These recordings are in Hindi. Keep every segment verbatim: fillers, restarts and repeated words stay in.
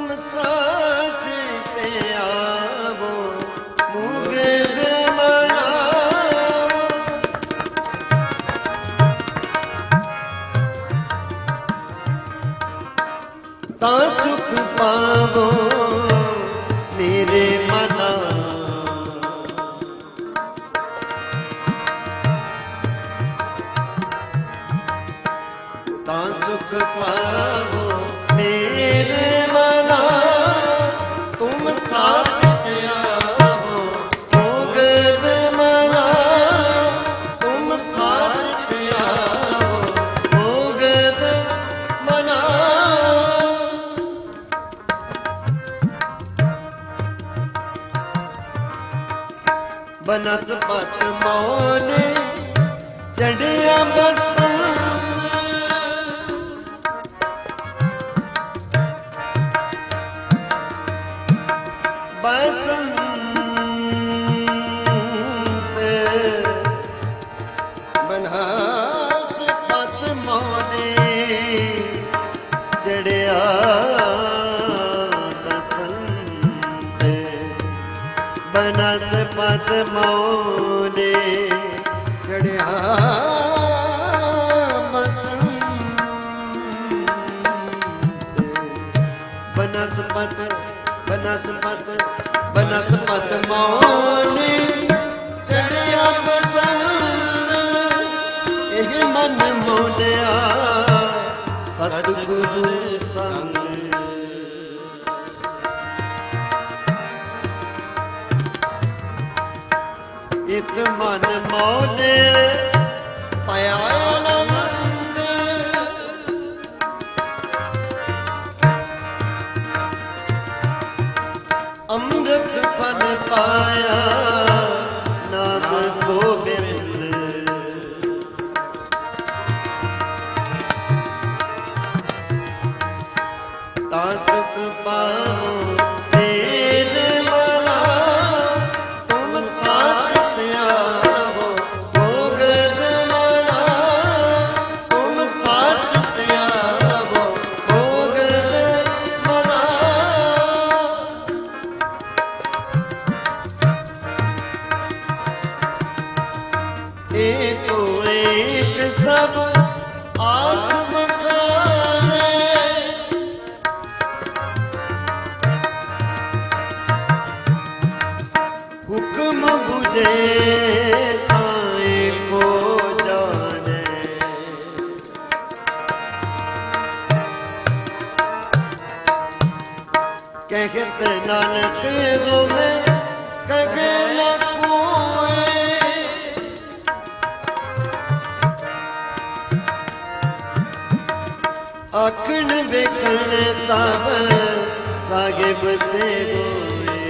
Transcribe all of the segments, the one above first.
साच ते आवो मुगद मना ता सुख पावो मेरे मना ता सुख पावो मेरे मना तुम साच ते आवो मुगद मना तुम साच ते आवो मुगद मना बनस्पत मौने चढ़िया बसंत बसंत बनस्पत मौने चढ़िया बसंत बनस्पत मौने चढ़िया बसंत बनस्पत बनस्पत बनस्पत मौने चढ़िया बसंत एह मन मोलिया सतगुरु संग इत मन मौले पाया आनंद अमृत फल पाया नाम गोबिंद ता सुख पाओ तेरे मना तुम साच ते आवो मुगद मना तुम साच ते आवो मुगद मना एको एक सब आत्म खाने हुक्म बुझे ताए को जाने कहत नानक गो में कहे न कोई आखण बेखण सब सागिब ते गोए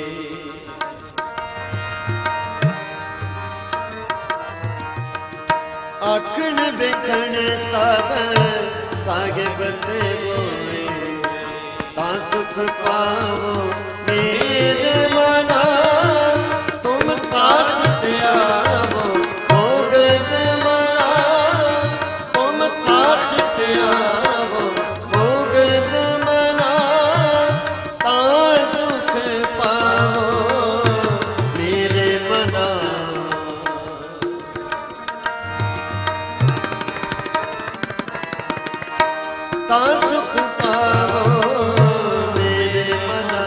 आखण बेखण सब सागिब ते गोए ता सुख पावो मेरे मना तुम साच ते आवो मुगद मना तुम साच ते आवो मुगद मना ता सुख पावो मेरे मना ता सुख पावो मेरे मना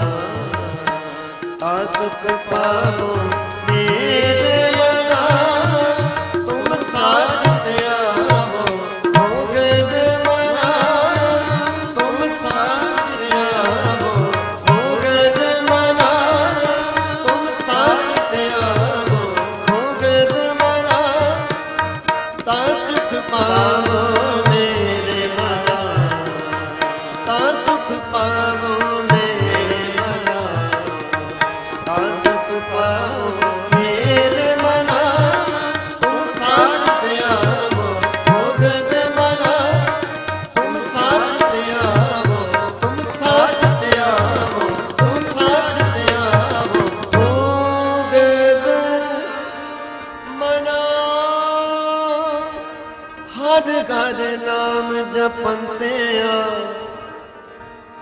ता सुख पावो मेरे मना तुम साच ते आवो मुगद मना तुम साच ते आवो मुगद मना तुम साच ते आवो मुगद मना ता सुख पावो मेरे मना ता सुख पावो मेरे मना ता सुख पावो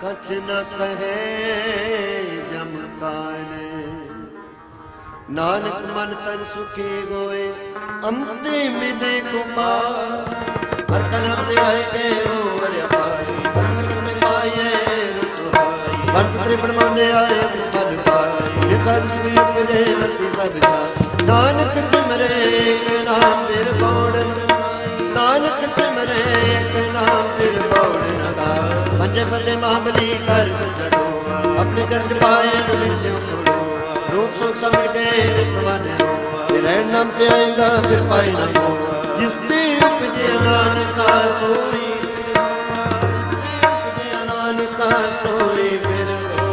कछ न कहे जमकान। नानक मन तन सुखी गोए अंते मिले कुमार। हर कनम दे आए के ओर पाई बन करते पाए रसोई बन त्रिपण माने आए बल पाई निखर सुई उपजे लती सब जाय। नानक सिमरे के नाम फिर बौड़ नानक सिमरे के नाम फिर बौड़ न दाय। पंजे पते मामली कर चढ़ो अपने चरण पाए मिलो करो रूप सुख समझ गए माने तेरे नाम ते आएगा फिर पाए न हो। जिस ते उपजे नानका सोई उपजे नानका सोई फिर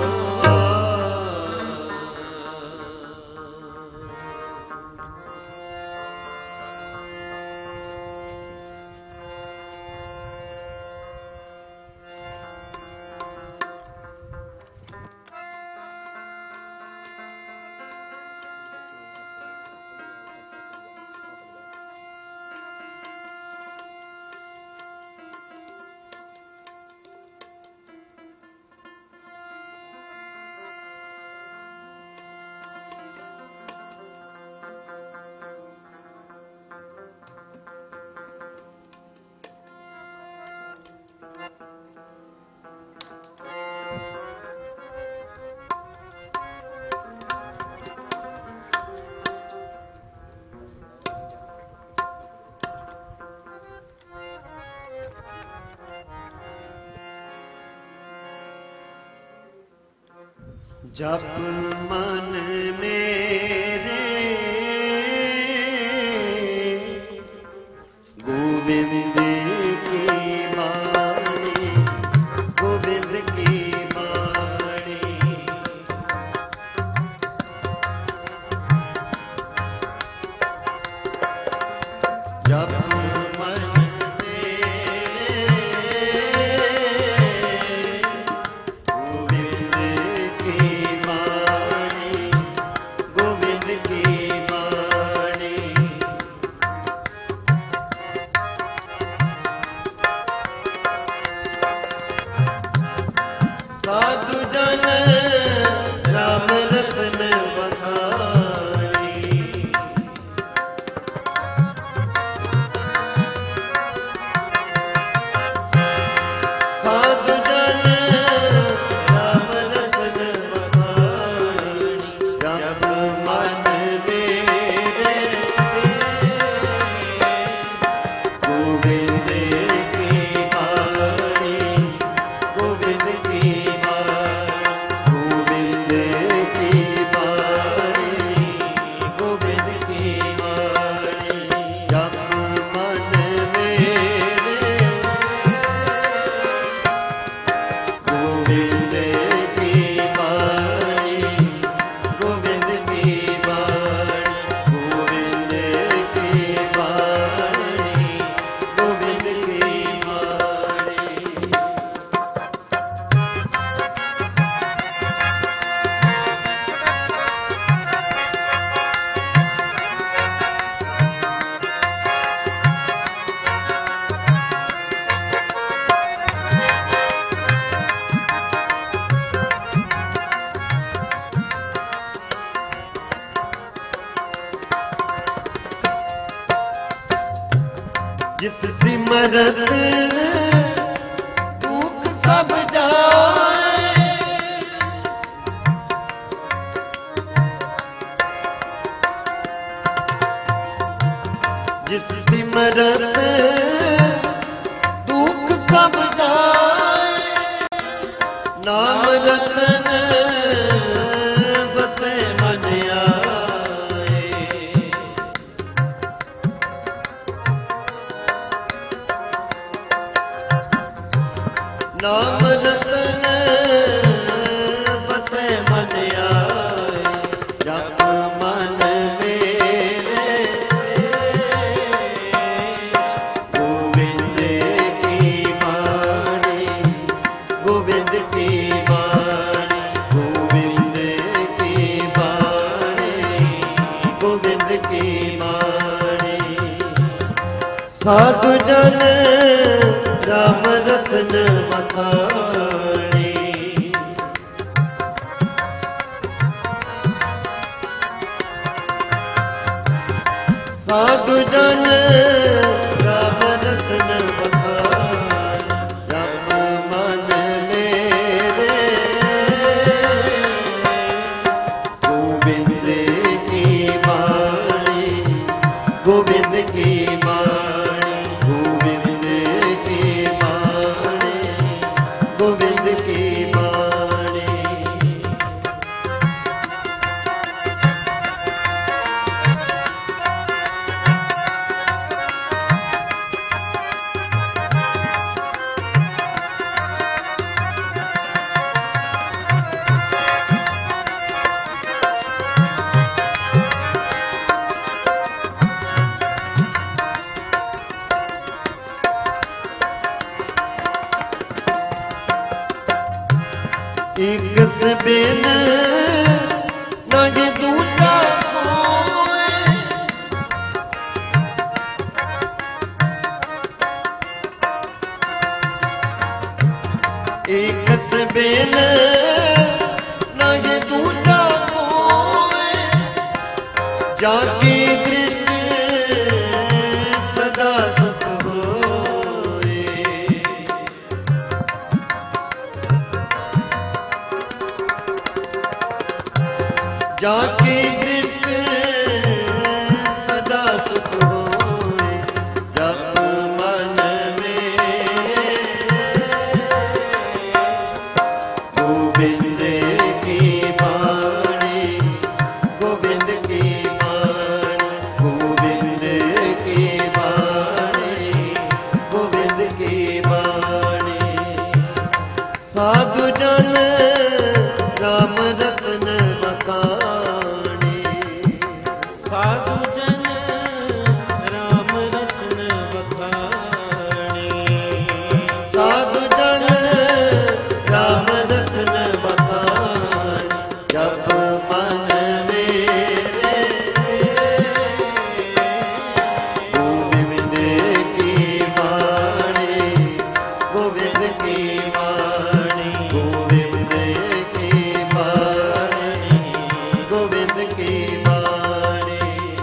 जप मन मेरे गोविंद की बाणी गोविंद की बाणी। जप मन साधु जन राम रसन बखानी। साधु जन राम रसन बखानी। जब मन मेरे गोविंद की बाणी गोविंद की जिस सिमरत दुख सब जाए। जिस सिमरत दुख सब जाए। नाम रतन बसे मन आए। नाम रतन बसे मन आए। जप मन मेरे गोविंद की बाणी गोविंद की बाणी गोविंद की बाणी गोविंद की बाणी। साधु जन राम रसन बखानी। गोविंद की वाणी। एक से बिन नहीं दूजा कोई, एक से बिन नहीं दूजा कोई, जाकी दृष्टि सदा सुख होए। जाकी दृष्टि सदा सुख होए, जप मन में गोविंद की वाणी, गोविंद की वाणी, गोविंद की वाणी, गोविंद की वाणी। साधु जन राम रसन बखानी, साधु जन राम रसन बखानी, साधु जन राम रसन बखानी, जप मन मेरे गोविंद की वाणी, गोविंद की वाणी, गोविंद की वाणी, गोविंद की वाणी।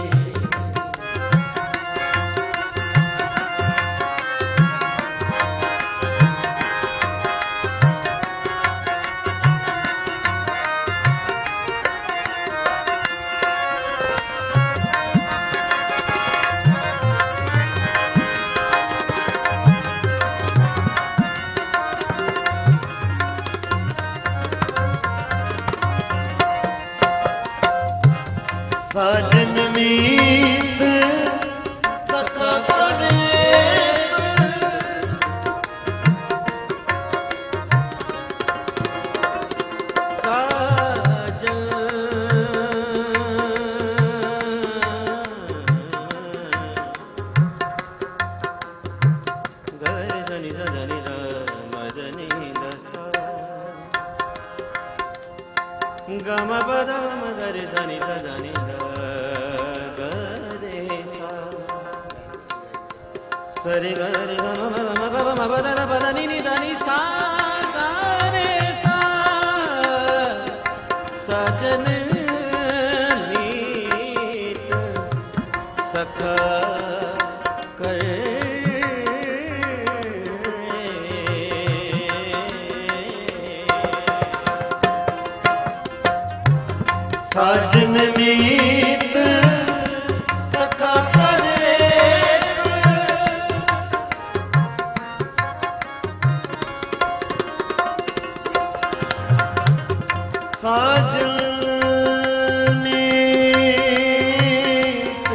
साजन मीत सखा करे, साजन गर सनि सनि द मदनि दसा गम पद मम गरे सनि सनि द गरे सा सरि गरे ग मम गम पद मम पद न पद नि नि द नि सा गरे सा सजन मीत सखा कर साजन मीत सखा करे, साजन मीत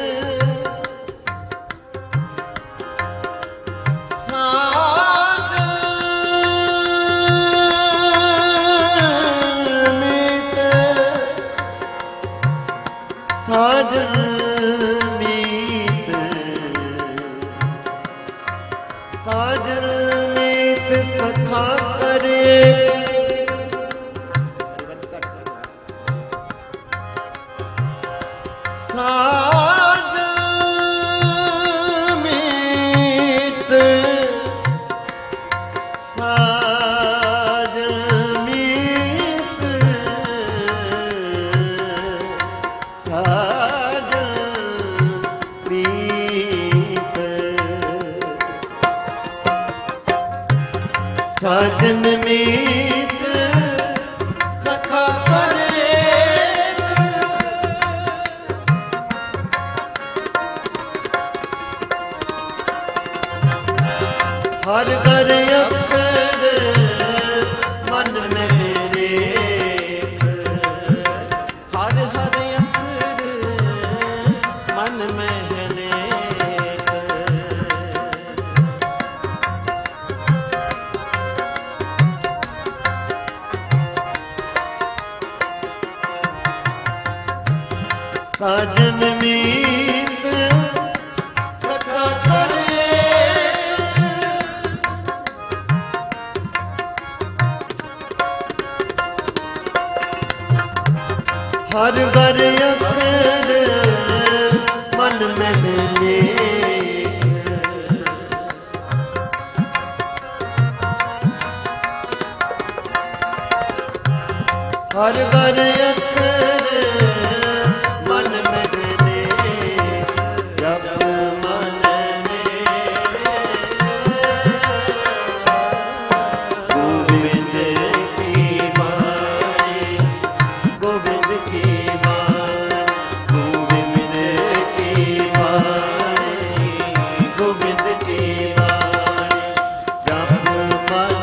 साजन मीत साजन मीत साजन मीत सखा करे, साजन मीत साजन मीत साजन मीत साजन मीत सखा करे, हर घर अखर साजन मीत सखा करे हर घर अखर मन में ले हर घर अखर मन में ले जब मन मेरे गोविंद की बाणी गोविंद की बाणी गोविंद की बाणी गोविंद की बाणी जब मन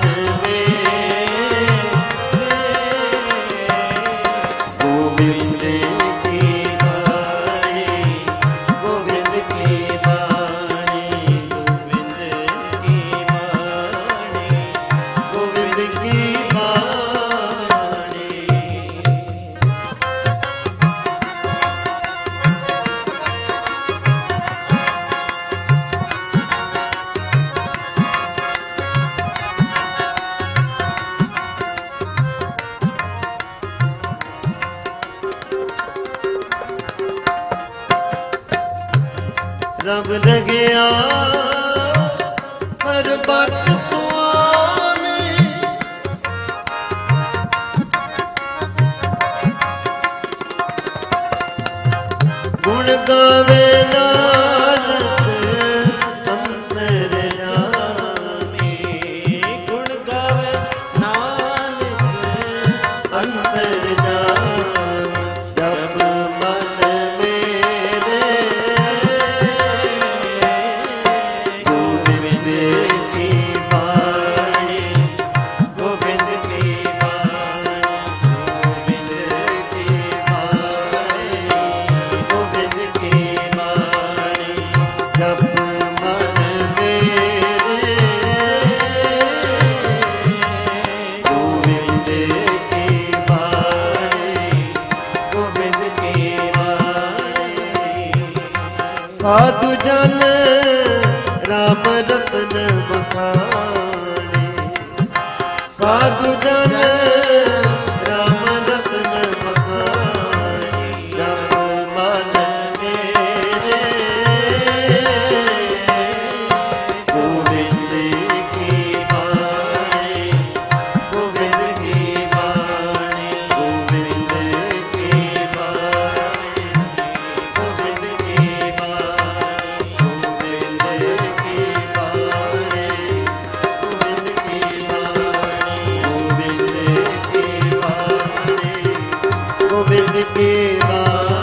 गोविंद की बाणी गोविंद की बाणी गोविंद की बाणी गोविंद की बाणी रब रगया सरबत स्वामी गुण गावे नानक अंतरयामी गुण गावे नानक अंतरयामी जब मन मेरे गोविंद की बाणी गोविंद की बाणी गोविंद की बाणी गोविंद की बाणी जब मन मेरे गोविंद की बाणी गोविंद की बाणी साधु जन राम रसन बखाने साधु जन राम रसन बखाने जब मन मेरे गोविंद की बाणी गोविंद की बाणी गोविंद की बाणी गोविंद की बाणी गोविंद की बाणी गोविंद की बाणी गोविंद की बाणी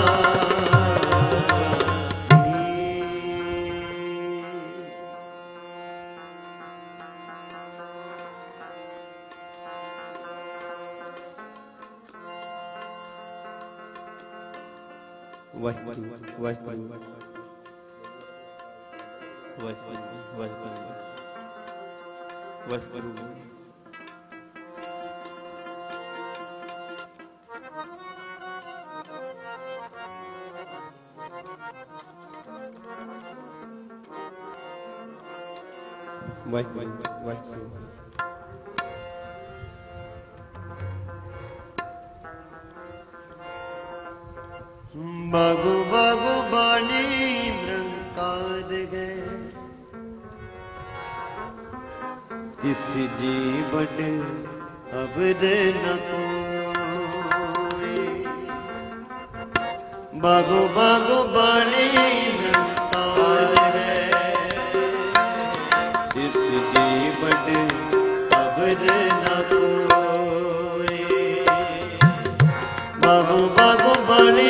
वाहिगुरु वाहिगुरु वाहिगुरु वाहिगुरु वाहिगुरु वाहिगुरु वाहिगुरु बागु बागु बाणी निरंकार गए तिस जी बड़ अबर न कोई बागु बागु बाणी निरंकार गए तिस जी बड़ अबर न कोई बागु बागु बाणी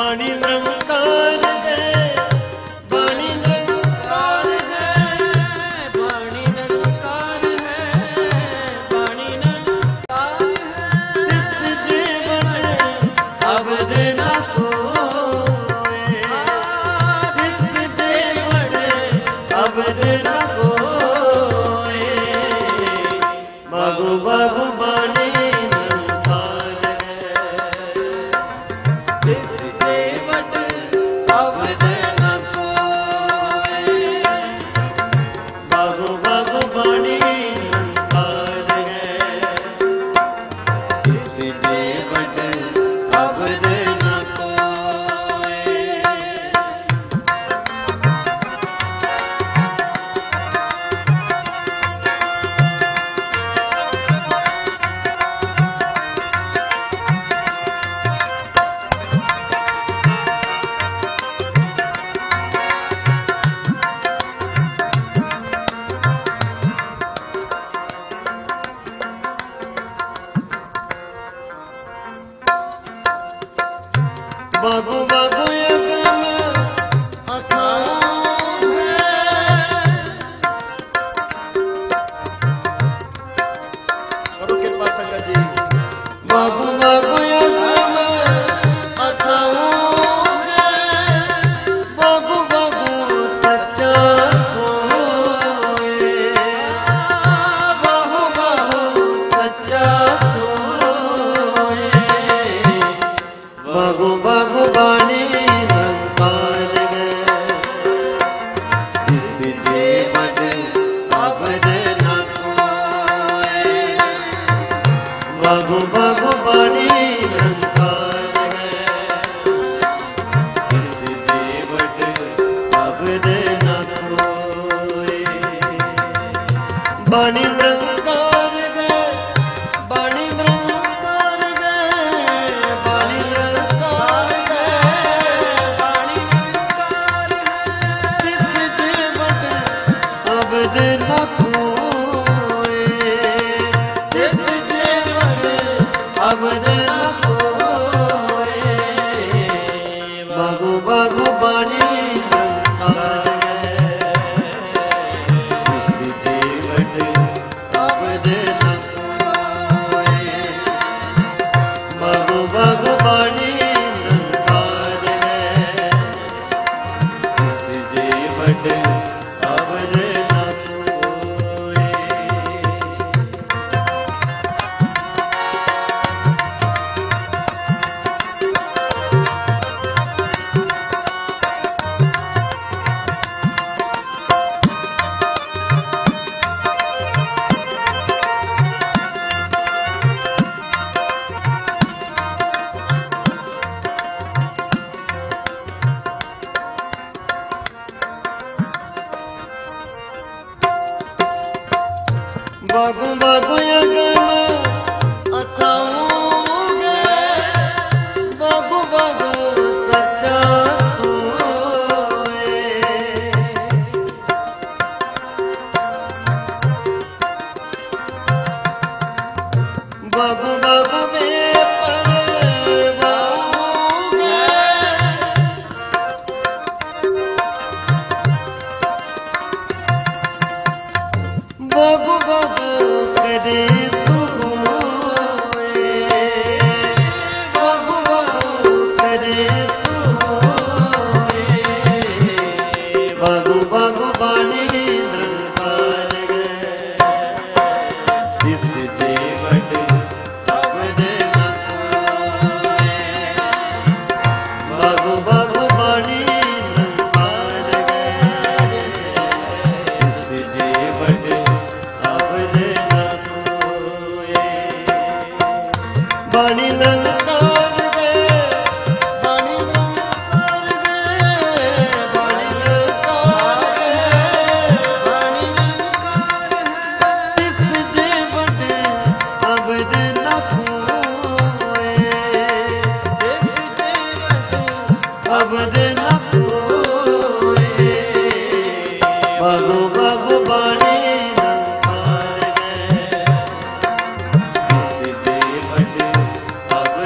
बाणी निरंकार है, बाणी निरंकार है, बाणी निरंकार है, बाणी निरंकार है। तिस जीवन अवध न कोय, तिस जीवन अवध न कोय। बागु बागु बाणी निरंकार है, तिस जीवन अवध न कोय। बागु बागु बाणी निरंकार है, तिस जीवन अवध न कोय। बागु बागु यज्ञ अथाह है। करो कृपा संगत जी। बागु बागु यज्ञ अथाह है, बागु बागु सच्चा सोए, बागु बागु सच्चा सोए। बागु बागु बाणी निरंकार है, तिस जीवन अवध न कोय। बागु बागु बाणी निरंकार है, तिस जीवन अवध न कोय। बाणी निरंकार है, बाणी निरंकार है, बाणी निरंकार है, बाणी निरंकार है। तिस जीवन अवध न कोय, तिस जीवन अवध न कोय। बागु बागु बाणी निरंकार है, तिस जीवन अवध न कोय। बागु बागु बाणी निरंकार है, तिस जीवन अवध न कोय। बागु बागु यज्ञ अथाह है, बागु बागु सच्चा सोए। बागु बागु में परवाह है, बागु बागु करे सुहोए, बागु बागु करे सुहोए। बागु बागु बाणी निरंकार है, तिस जीवन अवध न कोय। बागु बागु बाणी निरंकार है, तिस जीवन अवध न कोय। बाणी निरंकार है, बाणी निरंकार है, बाणी निरंकार है, बाणी निरंकार है। तिस जीवन अवध न कोय, तिस जीवन अवध न कोय। बागु बागु बाणी निरंकार है, तिस जीवन अवध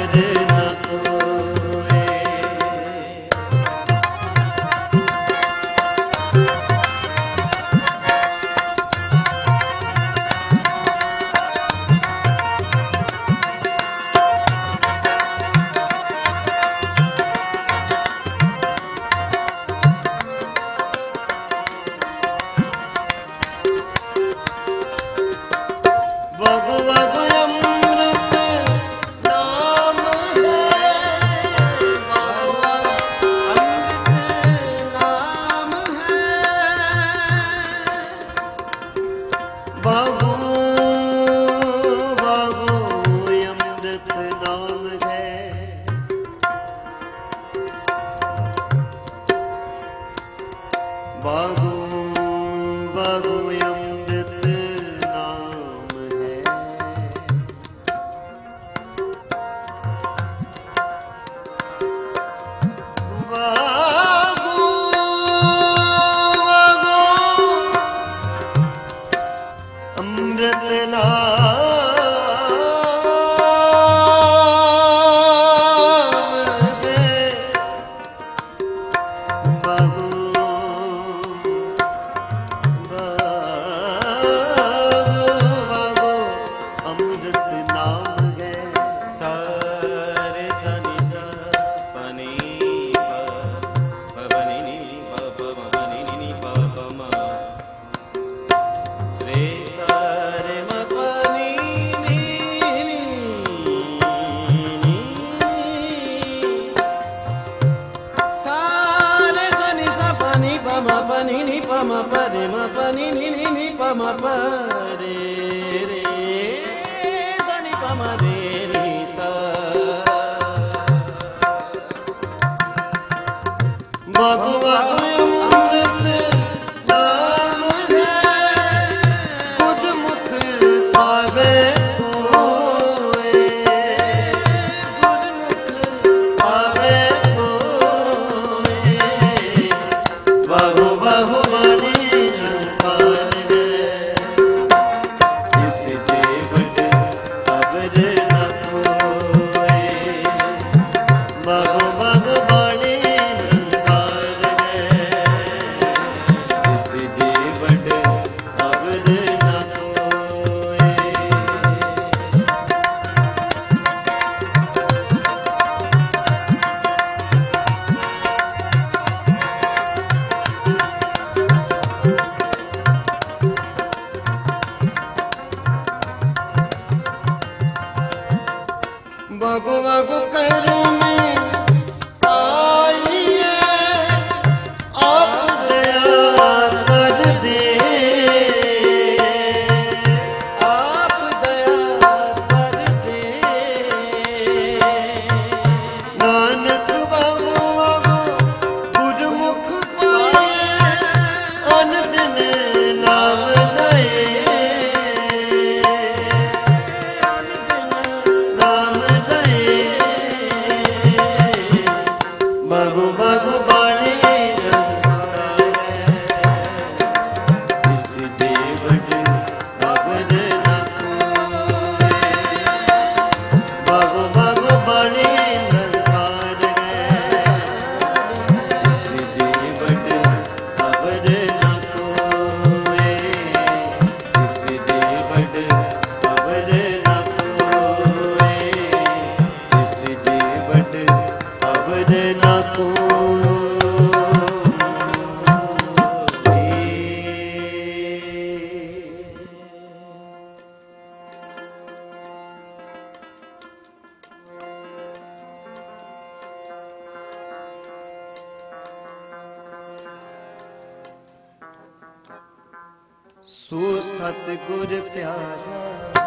ਸੋ ਸਤਿਗੁਰ ਪਿਆਰਾ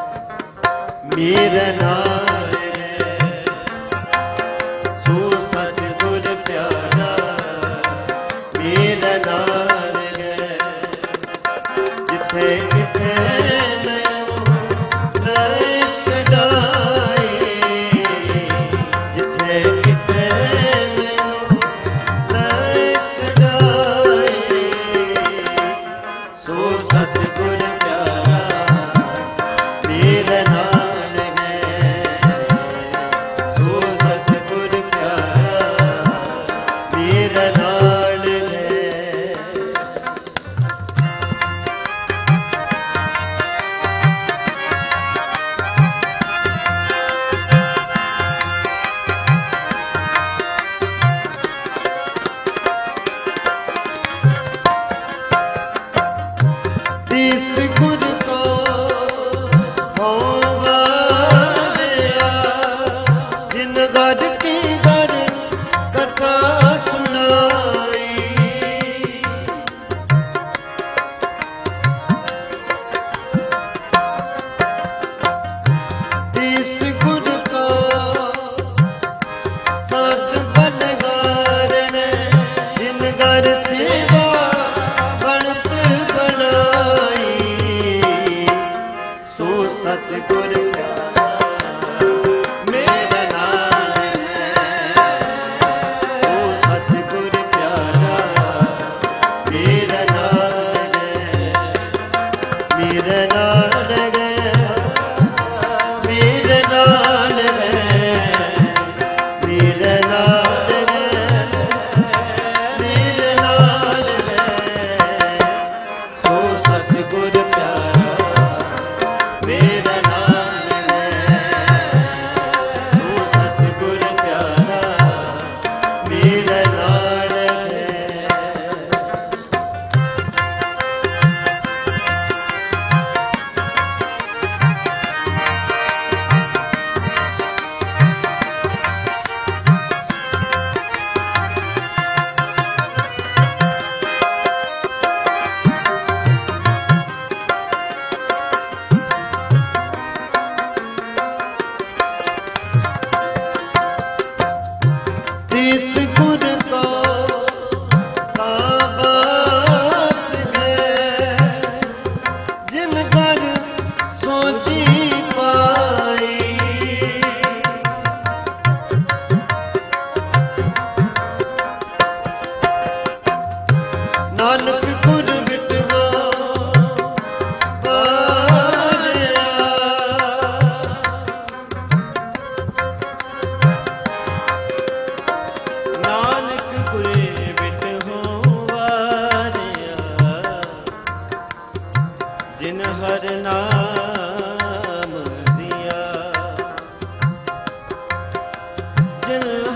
ਮੇਰਾ ਨਾਮ ਹੈ, ਸੋ ਸਤਿਗੁਰ ਪਿਆਰਾ ਮੇਰਾ ਨਾਮ ਹੈ। ਜਿੱਥੇ ਕਿਥੇ ਮੈਨੂੰ ਰਹਿ ਛਡਾਏ, ਜਿੱਥੇ ਕਿਥੇ ਮੈਨੂੰ ਰਹਿ ਛਡਾਏ, ਸੋ ਸਤਿਗੁਰ ਪਿਆਰਾ ਮੇਰਾ ਨਾਮ ਹੈ।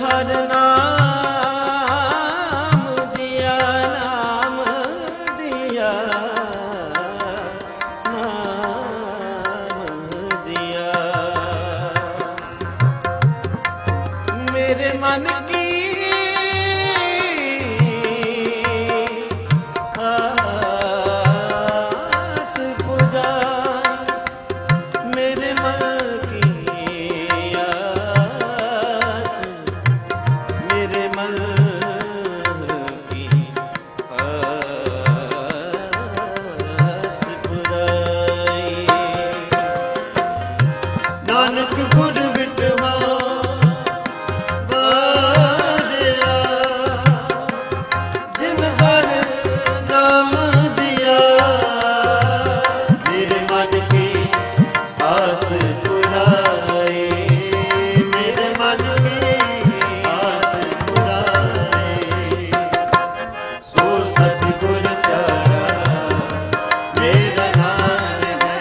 हर नाम दिया, नाम दिया, नाम दिया। मेरे मन की आस पुजाई, मेरे मन की आस, मेरे मन की आस पुजाई। नानक गुर बिटवा बारिया, जिन हर नाम दिया, मेरे मन की आस पुराई, मेरे मन की आस पुराई। सो सतगुर प्यारा मेरा नाम है,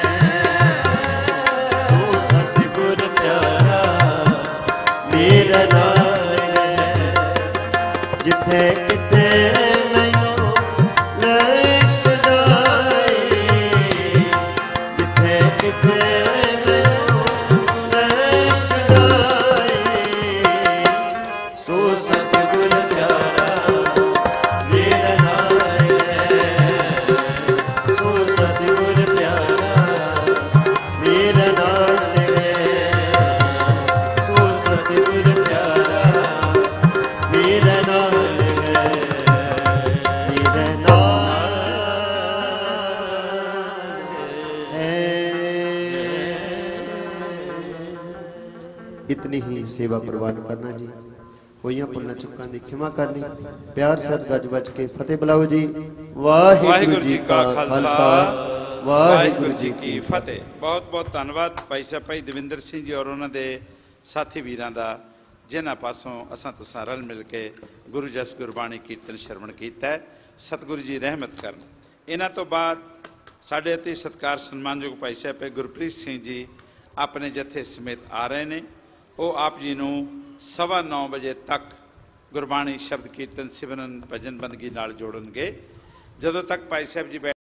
सो सतगुर प्यारा मेरा नाम है। जिथे किथे मैनू ले छड़ाई, जिथे किथे मैनू ले छड़ाई। सो सतगुर प्यारा मेरा नाम है, सो सतगुर प्यारा मेरा नाम है, सो सतगुर प्यारा मेरा नाम है, मेरा नाम है। इतनी ही सेवा प्रवान करना जी। होइयां पुन्ना चुक्कां दी खिमा करनी। प्यार सत गज बज के फतेह बुलाओ जी। वाहिगुरु जी का खालसा, वाहिगुरु जी की फतेह। बहुत बहुत धन्यवाद भाई साहब भाई दविंਦਰ ਸਿੰਘ जी और उन्होंने साथी वीरां दा, जिन्हां पासों असां तुसां रल मिल के गुरु जस गुरबाणी कीर्तन श्रवण कीता है। सतगुरु जी रहमत करन। इन्हां तो बाद साडे अति सत्कार सन्मानयोग भाई साहब गुरप्रीत ਸਿੰਘ जी अपने जथे समेत आ रहे ने। वो आप जी नूं सवा नौ बजे तक गुरबाणी शब्द कीर्तन सिमरन भजन बंदगी नाल जोड़नगे। जदों तक भाई साहब जी